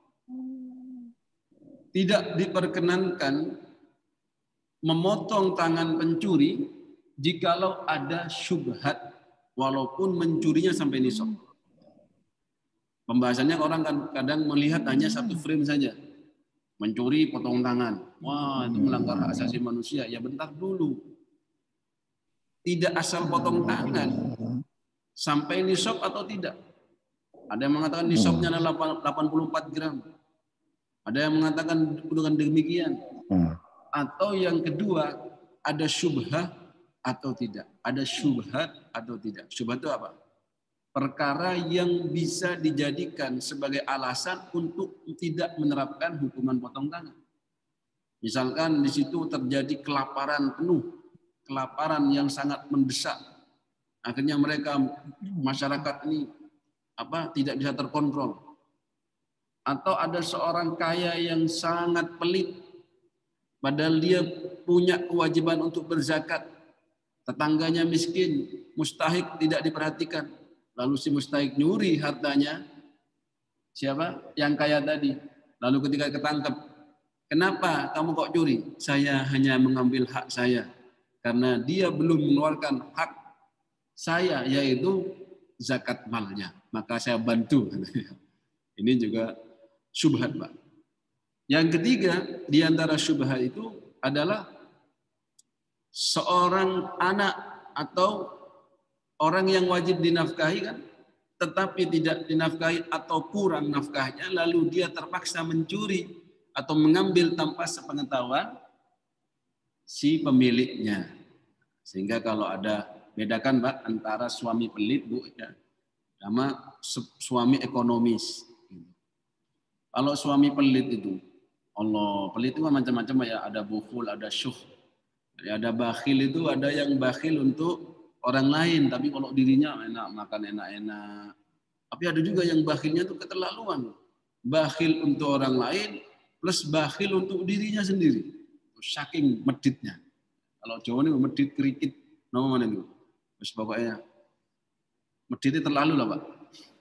tidak diperkenankan memotong tangan pencuri jikalau ada syubhat walaupun mencurinya sampai nisab. Pembahasannya orang kan kadang melihat hanya satu frame saja. Mencuri potong tangan. Wah, itu melanggar hak asasi manusia. Ya bentar dulu. Tidak asal potong tangan sampai nisab atau tidak. Ada yang mengatakan nisabnya adalah delapan puluh empat gram. Ada yang mengatakan dengan demikian. Atau yang kedua, ada syubhat atau tidak. Ada syubhat atau tidak. Syubhat itu apa? Perkara yang bisa dijadikan sebagai alasan untuk tidak menerapkan hukuman potong tangan. Misalkan di situ terjadi kelaparan penuh. Kelaparan yang sangat mendesak. Akhirnya mereka masyarakat ini apa tidak bisa terkontrol. Atau ada seorang kaya yang sangat pelit padahal dia punya kewajiban untuk berzakat. Tetangganya miskin, mustahik tidak diperhatikan. Lalu si mustahik nyuri hartanya siapa? Yang kaya tadi. Lalu ketika ketangkep, kenapa kamu kok curi? Saya hanya mengambil hak saya. Karena dia belum mengeluarkan hak saya, yaitu zakat malnya. Maka saya bantu. Ini juga syubhat, Pak. Yang ketiga, di antara syubhat itu adalah seorang anak atau orang yang wajib dinafkahi kan, tetapi tidak dinafkahi atau kurang nafkahnya, lalu dia terpaksa mencuri atau mengambil tanpa sepengetahuan si pemiliknya. Sehingga kalau ada bedakan Pak antara suami pelit Bu ya, Nama suami ekonomis. Kalau suami pelit itu, Allah, pelit itu macam-macam ya. Ada bukhul, ada syuh. Ada bakhil itu, ada yang bakhil untuk orang lain, tapi kalau dirinya enak, makan enak-enak. Tapi ada juga yang bakhilnya itu keterlaluan. Bakhil untuk orang lain, plus bakhil untuk dirinya sendiri. Saking meditnya. Kalau Jawa ini medit kerikit, nama mana itu? Terus pokoknya meditnya terlalu lah Pak.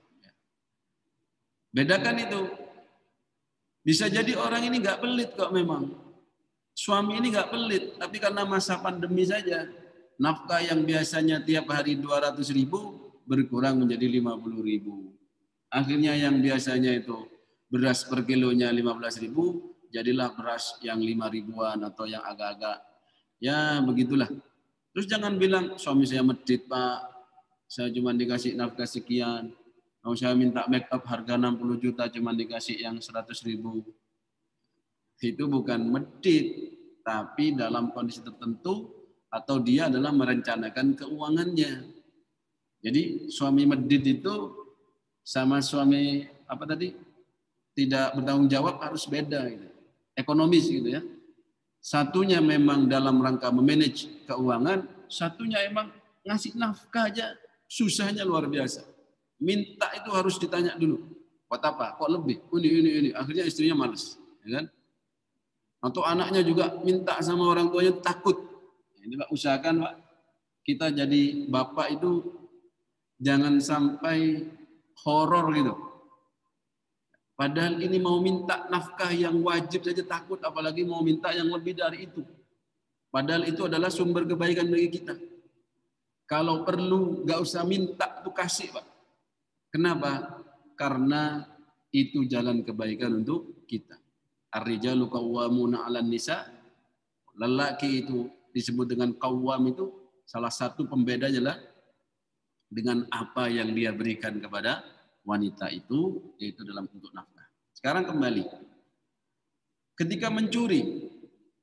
Bedakan itu. Bisa jadi orang ini nggak pelit kok memang. Suami ini nggak pelit, tapi karena masa pandemi saja, nafkah yang biasanya tiap hari dua ratus ribu berkurang menjadi lima puluh ribu. Akhirnya yang biasanya itu beras per kilonya lima belas ribu, jadilah beras yang lima ribuan atau yang agak-agak, ya begitulah. Terus jangan bilang, suami saya medit Pak, saya cuma dikasih nafkah sekian. Kalau saya minta make up harga enam puluh juta cuma dikasih yang seratus ribu. Itu bukan medit, tapi dalam kondisi tertentu atau dia adalah merencanakan keuangannya. Jadi suami medit itu sama suami apa tadi tidak bertanggung jawab harus beda gitu. Ekonomis gitu ya. Satunya memang dalam rangka memanage keuangan, satunya emang ngasih nafkah aja susahnya luar biasa. Minta itu harus ditanya dulu. Buat apa? Kok lebih? Ini, ini, ini. Akhirnya istrinya malas. Ya kan? Atau anaknya juga minta sama orang tuanya takut. Ini Pak, usahakan Pak, kita jadi bapak itu jangan sampai horor gitu. Padahal ini mau minta nafkah yang wajib saja takut, apalagi mau minta yang lebih dari itu. Padahal itu adalah sumber kebaikan bagi kita. Kalau perlu nggak usah minta, tuh kasih Pak. Kenapa? Karena itu jalan kebaikan untuk kita. Ar-rijalu qawwamuna 'alan nisa. Lelaki itu disebut dengan qawwam itu salah satu pembedanya adalah dengan apa yang dia berikan kepada wanita itu, yaitu dalam bentuk nafkah. Sekarang kembali. Ketika mencuri,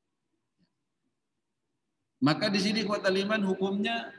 maka di sini ikhwatal iman hukumnya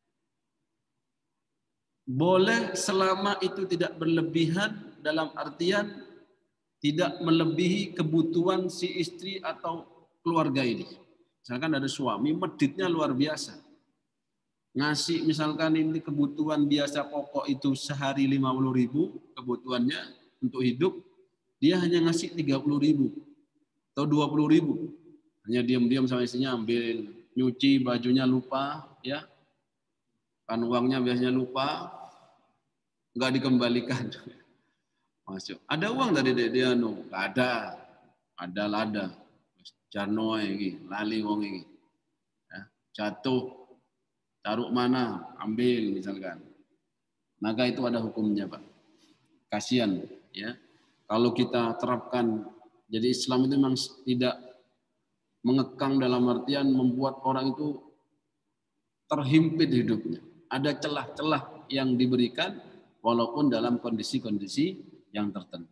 boleh selama itu tidak berlebihan dalam artian tidak melebihi kebutuhan si istri atau keluarga ini. Misalkan ada suami, meditnya luar biasa. Ngasih misalkan ini kebutuhan biasa pokok itu sehari lima puluh ribu, kebutuhannya untuk hidup, dia hanya ngasih tiga puluh ribu atau dua puluh ribu. Hanya diam-diam sama istrinya ambil, nyuci bajunya lupa, ya kan uangnya biasanya lupa, nggak dikembalikan. Masuk. Ada uang dari dia no, nggak ada, ada lada, jarno ini, lali uang ini, ya, jatuh, taruh mana, ambil misalkan. Maka itu ada hukumnya Pak. Kasihan, ya. Kalau kita terapkan, jadi Islam itu memang tidak mengekang dalam artian membuat orang itu terhimpit hidupnya. Ada celah-celah yang diberikan walaupun dalam kondisi-kondisi yang tertentu.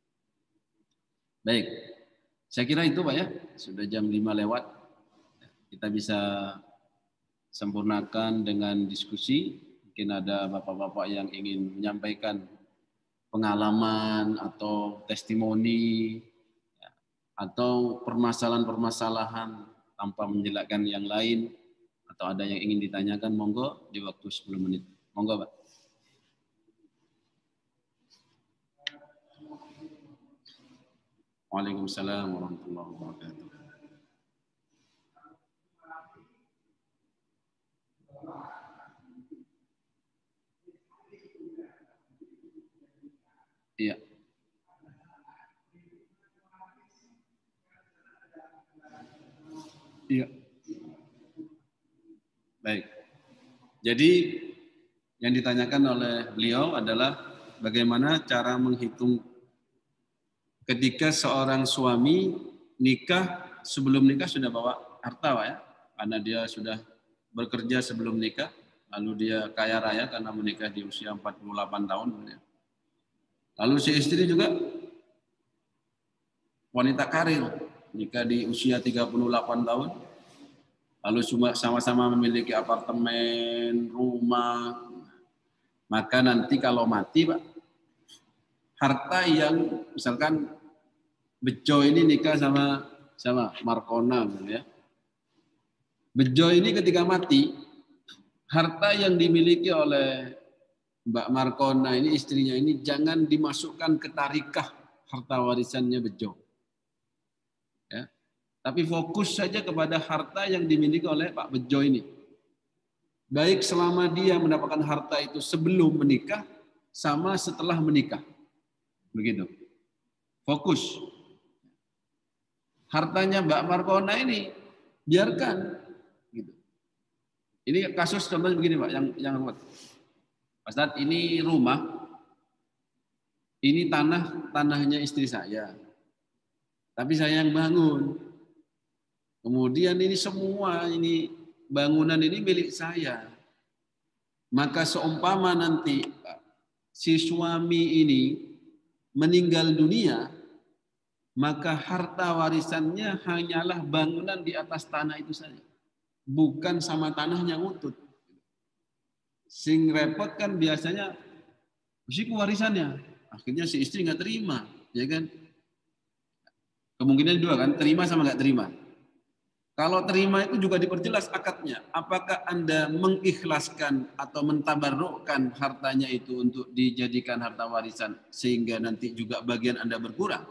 Baik, saya kira itu Pak ya, sudah jam lima lewat. Kita bisa sempurnakan dengan diskusi. Mungkin ada bapak-bapak yang ingin menyampaikan pengalaman atau testimoni atau permasalahan-permasalahan tanpa menjelekkan yang lain, atau ada yang ingin ditanyakan, monggo di waktu sepuluh menit. Monggo Pak. Waalaikumsalam warahmatullahi wabarakatuh. Iya. Iya. Baik. Jadi yang ditanyakan oleh beliau adalah bagaimana cara menghitung ketika seorang suami nikah, sebelum nikah sudah bawa harta Pak ya, karena dia sudah bekerja sebelum nikah, lalu dia kaya raya karena menikah di usia empat puluh delapan tahun. Lalu si istri juga wanita karir, nikah di usia tiga puluh delapan tahun, lalu sama-sama memiliki apartemen, rumah. Maka nanti kalau mati, Pak, harta yang misalkan Bejo ini nikah sama sama Markona, ya. Bejo ini ketika mati, harta yang dimiliki oleh Mbak Markona ini, istrinya ini, jangan dimasukkan ke tarikah harta warisannya Bejo. Ya. Tapi fokus saja kepada harta yang dimiliki oleh Pak Bejo ini. Baik selama dia mendapatkan harta itu sebelum menikah sama setelah menikah. Begitu. Fokus. Hartanya Mbak Markona ini biarkan gitu. Ini kasus contohnya begini, Pak, yang yang Pak Ustadz, ini rumah, ini tanah tanahnya istri saya. Tapi saya yang bangun. Kemudian ini semua ini bangunan ini milik saya. Maka seumpama nanti si suami ini meninggal dunia, maka harta warisannya hanyalah bangunan di atas tanah itu saja. Bukan sama tanahnya utut. Sing repot kan biasanya si warisannya. Akhirnya si istri nggak terima, ya kan? Kemungkinan dua kan, terima sama nggak terima. Kalau terima itu juga diperjelas akadnya. Apakah Anda mengikhlaskan atau mentabarrukkan hartanya itu untuk dijadikan harta warisan sehingga nanti juga bagian Anda berkurang?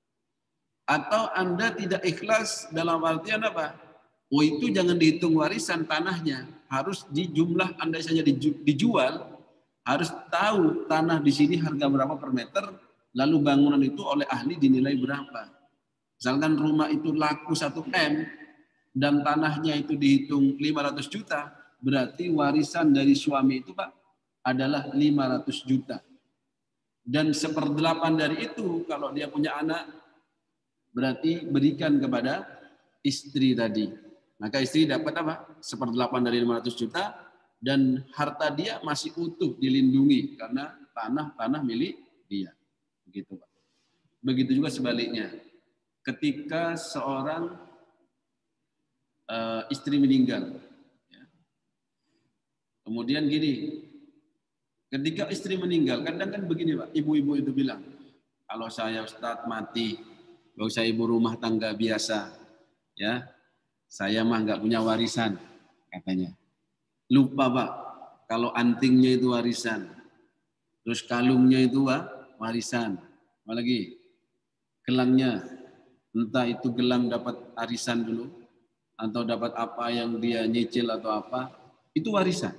Atau Anda tidak ikhlas dalam artian apa? Oh, itu jangan dihitung warisan tanahnya. Harus di jumlah Anda saja dijual, harus tahu tanah di sini harga berapa per meter, lalu bangunan itu oleh ahli dinilai berapa. Misalkan rumah itu laku satu M, dan tanahnya itu dihitung lima ratus juta, berarti warisan dari suami itu, Pak, adalah lima ratus juta. Dan seperdelapan dari itu, kalau dia punya anak, berarti berikan kepada istri tadi. Maka istri dapat apa? Seperdelapan dari lima ratus juta, dan harta dia masih utuh, dilindungi, karena tanah-tanah milik dia. Begitu, Pak. Begitu juga sebaliknya. Ketika seorang Uh, istri meninggal, ya. Kemudian gini, ketika istri meninggal, kadang kan begini, Pak, ibu-ibu itu bilang, kalau saya Ustadz mati, gak usah ibu rumah tangga biasa, ya, saya mah nggak punya warisan, katanya. Lupa, Pak, kalau antingnya itu warisan, terus kalungnya itu, Pak, warisan, apalagi gelangnya, entah itu gelang dapat arisan dulu, atau dapat apa yang dia nyicil atau apa, itu warisan.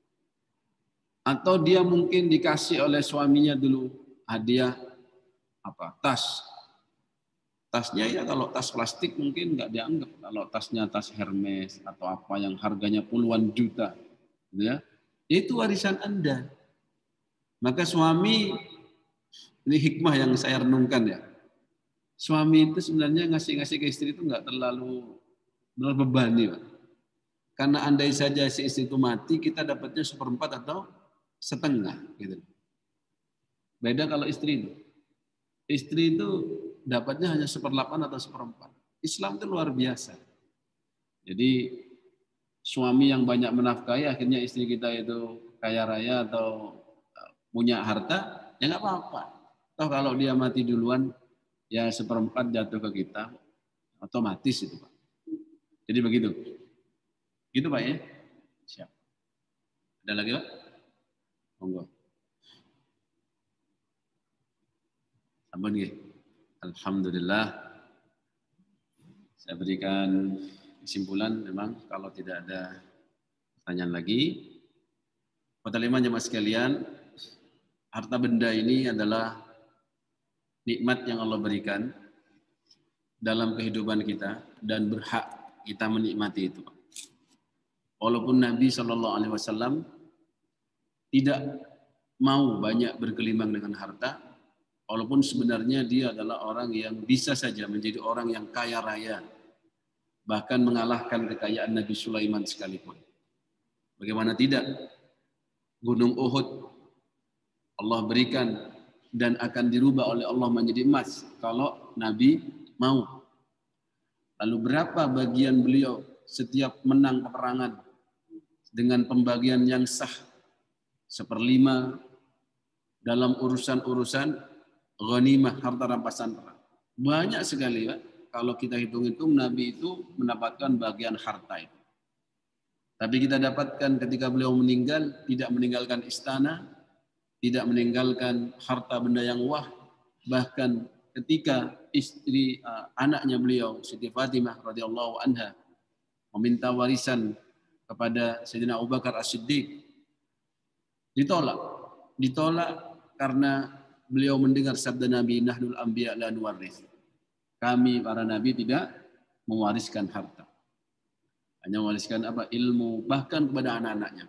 Atau dia mungkin dikasih oleh suaminya dulu hadiah apa, tas. Tasnya ya kalau tas plastik mungkin nggak dianggap. Kalau tasnya tas Hermes atau apa yang harganya puluhan juta, ya, itu warisan Anda. Maka suami, ini hikmah yang saya renungkan ya. Suami itu sebenarnya ngasih-ngasih ke istri itu nggak terlalu berbebani, Pak. Karena andai saja si istri itu mati, kita dapatnya seperempat atau setengah, gitu. Beda kalau istri itu. Istri itu dapatnya hanya seperdelapan atau seperempat. Islam itu luar biasa. Jadi suami yang banyak menafkahi, akhirnya istri kita itu kaya raya atau punya harta, ya nggak apa-apa. Toh kalau dia mati duluan, ya seperempat jatuh ke kita, otomatis itu, Pak. Jadi begitu. Gitu, Pak, ya. Siap. Ada lagi, Pak? Monggo. Sampun nggih. Alhamdulillah. Saya berikan kesimpulan, memang kalau tidak ada pertanyaan lagi, Bapak lima jemaah sekalian, harta benda ini adalah nikmat yang Allah berikan dalam kehidupan kita dan berhak kita menikmati itu. Walaupun Nabi Shallallahu Alaihi Wasallam tidak mau banyak bergelimang dengan harta, walaupun sebenarnya dia adalah orang yang bisa saja menjadi orang yang kaya raya, bahkan mengalahkan kekayaan Nabi Sulaiman sekalipun. Bagaimana tidak? Gunung Uhud Allah berikan dan akan dirubah oleh Allah menjadi emas kalau Nabi mau. Lalu berapa bagian beliau setiap menang peperangan dengan pembagian yang sah, seperlima dalam urusan-urusan ghanimah, harta rampasan perang. Banyak sekali, Pak. Kalau kita hitung-hitung, Nabi itu mendapatkan bagian harta itu. Tapi kita dapatkan ketika beliau meninggal, tidak meninggalkan istana, tidak meninggalkan harta benda yang wah. Bahkan ketika istri uh, anaknya beliau, Siti Fatimah radhiyallahu anha, meminta warisan kepada Sayyidina Abu Bakar As-Siddiq, ditolak. Ditolak karena beliau mendengar sabda Nabi, nahnul anbiya la nuwarris. Kami para nabi tidak mewariskan harta. Hanya mewariskan apa? Ilmu, bahkan kepada anak-anaknya.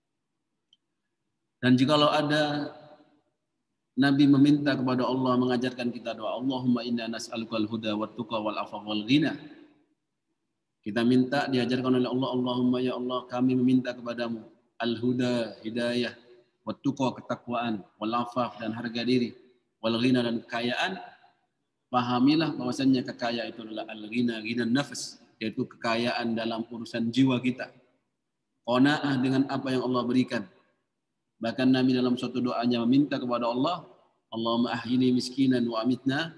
Dan jikalau ada Nabi meminta kepada Allah, mengajarkan kita doa, Allahumma inna nas'alukal huda wat tuqa wal afafa wal ghina. Kita minta diajarkan oleh Allah, Allahumma ya Allah, kami meminta kepadamu al-huda, hidayah, wat tuqa, ketakwaan, wal afaf, dan harga diri, wal ghina, dan kekayaan. Pahamilah bahwasannya kekayaan itu adalah al-ghina, ghina nafs, yaitu kekayaan dalam urusan jiwa kita. Qanaah dengan apa yang Allah berikan. Bahkan Nabi dalam suatu doanya meminta kepada Allah, Allahumma ahyini miskinan wa amitna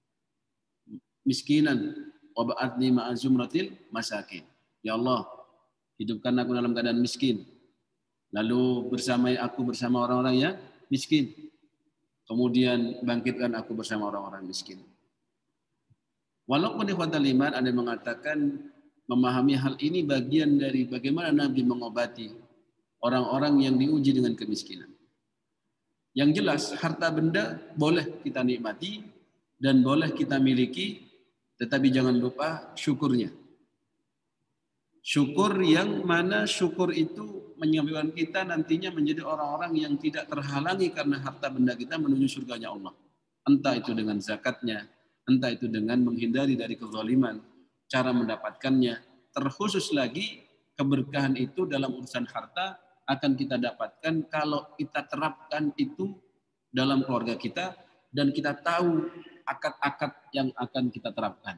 miskinan wa ba'athni ma'a zumratil masakin. Ya Allah, hidupkan aku dalam keadaan miskin. Lalu bersamai aku bersama orang-orang yang miskin. Kemudian bangkitkan aku bersama orang-orang miskin. Walaupun ikhwatal iman ada yang mengatakan memahami hal ini bagian dari bagaimana Nabi mengobati orang-orang yang diuji dengan kemiskinan. Yang jelas harta benda boleh kita nikmati dan boleh kita miliki, tetapi jangan lupa syukurnya. Syukur yang mana syukur itu menyebabkan kita nantinya menjadi orang-orang yang tidak terhalangi karena harta benda kita menuju surganya Allah. Entah itu dengan zakatnya, entah itu dengan menghindari dari kezaliman, cara mendapatkannya. Terkhusus lagi keberkahan itu dalam urusan harta akan kita dapatkan kalau kita terapkan itu dalam keluarga kita dan kita tahu akad-akad yang akan kita terapkan.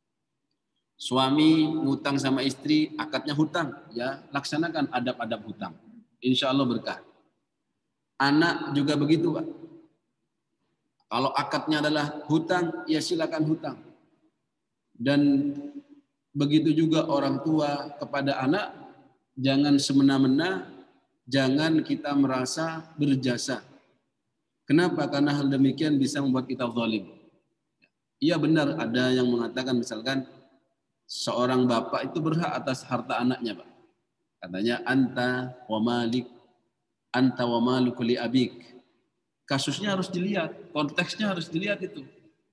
Suami ngutang sama istri, akadnya hutang, ya laksanakan adab-adab hutang. Insya Allah berkah. Anak juga begitu, Pak. Kalau akadnya adalah hutang, ya silakan hutang. Dan begitu juga orang tua kepada anak, jangan semena-mena, jangan kita merasa berjasa. Kenapa? Karena hal demikian bisa membuat kita zalim. Iya benar, ada yang mengatakan misalkan seorang bapak itu berhak atas harta anaknya, Pak. Katanya anta wa malik, anta wa maluku li abik. Kasusnya harus dilihat, konteksnya harus dilihat itu.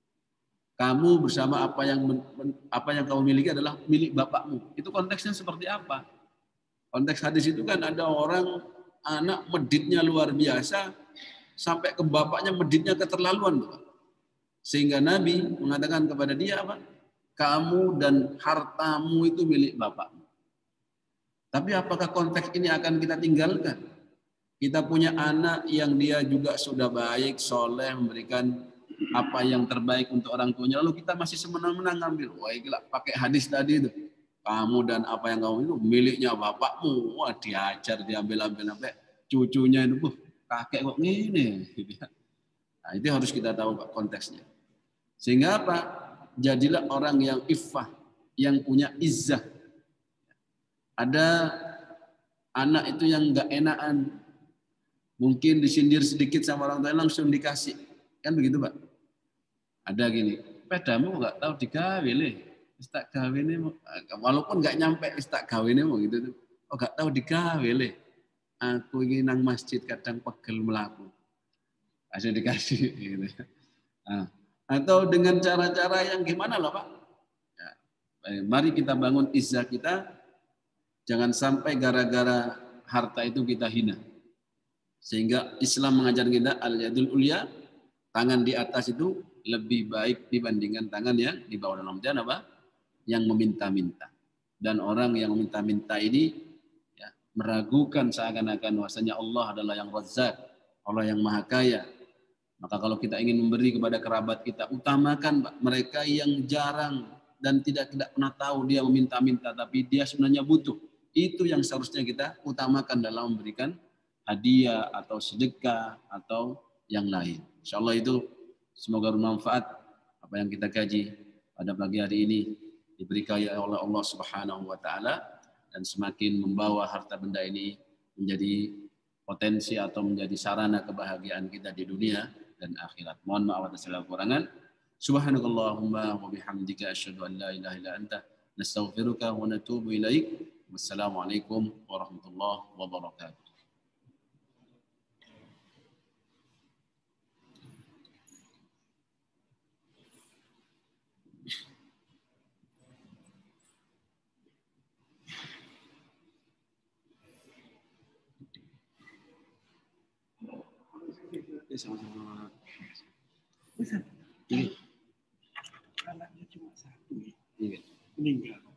Kamu bersama apa yang apa yang kamu miliki adalah milik bapakmu. Itu konteksnya seperti apa? Konteks hadis itu kan ada orang anak meditnya luar biasa sampai ke bapaknya meditnya keterlaluan, Pak. Sehingga Nabi mengatakan kepada dia apa? Kamu dan hartamu itu milik bapakmu. Tapi apakah konteks ini akan kita tinggalkan? Kita punya anak yang dia juga sudah baik, soleh, memberikan apa yang terbaik untuk orang tuanya. Lalu kita masih semena-mena ngambil. Wah, gila, pakai hadis tadi itu. Kamu dan apa yang kamu itu miliknya bapakmu. Wah, diajar, diambil-ambil sampai cucunya itu. Buh, kakek kok gini. Nah, itu harus kita tahu, Pak, konteksnya. Sehingga apa? Jadilah orang yang iffah, yang punya izzah. Ada anak itu yang enggak enakan. Mungkin disindir sedikit sama orang tua langsung dikasih. Kan begitu, Pak? Ada gini, pedamu enggak tahu digawe le. Wis tak gawene walaupun enggak nyampe wis tak gawene mau gitu. Oh, enggak tahu digawe le. Aku iki nang masjid kadang pegel melaku. Langsung dikasih gitu. Nah, atau dengan cara-cara yang gimana loh, Pak? Ya, mari kita bangun izzah kita. Jangan sampai gara-gara harta itu kita hina. Sehingga Islam mengajar kita al-yadul ulya, tangan di atas itu lebih baik dibandingkan tangan yang di bawah. Dalam artian apa? Yang meminta-minta. Dan orang yang meminta-minta ini ya, meragukan seakan-akan bahwasanya Allah adalah yang Razzaq, Allah yang Maha Kaya. Maka kalau kita ingin memberi kepada kerabat kita, utamakan mereka yang jarang dan tidak tidak pernah tahu dia meminta-minta, tapi dia sebenarnya butuh. Itu yang seharusnya kita utamakan dalam memberikan hadiah atau sedekah atau yang lain. Insyaallah itu semoga bermanfaat apa yang kita kaji pada pagi hari ini, diberi kaya oleh Allah Subhanahu wa taala dan semakin membawa harta benda ini menjadi potensi atau menjadi sarana kebahagiaan kita di dunia dan akhirat. Mohon maaf atas segala kekurangan. Subhanakallahumma wa bihamdika asyhadu an la ilaha illa anta nastaghfiruka wa natubu ilaik. Wassalamualaikum warahmatullahi wabarakatuh. Sama-sama. Bisa. Ini. Anaknya cuma satu. Iya. Meninggal.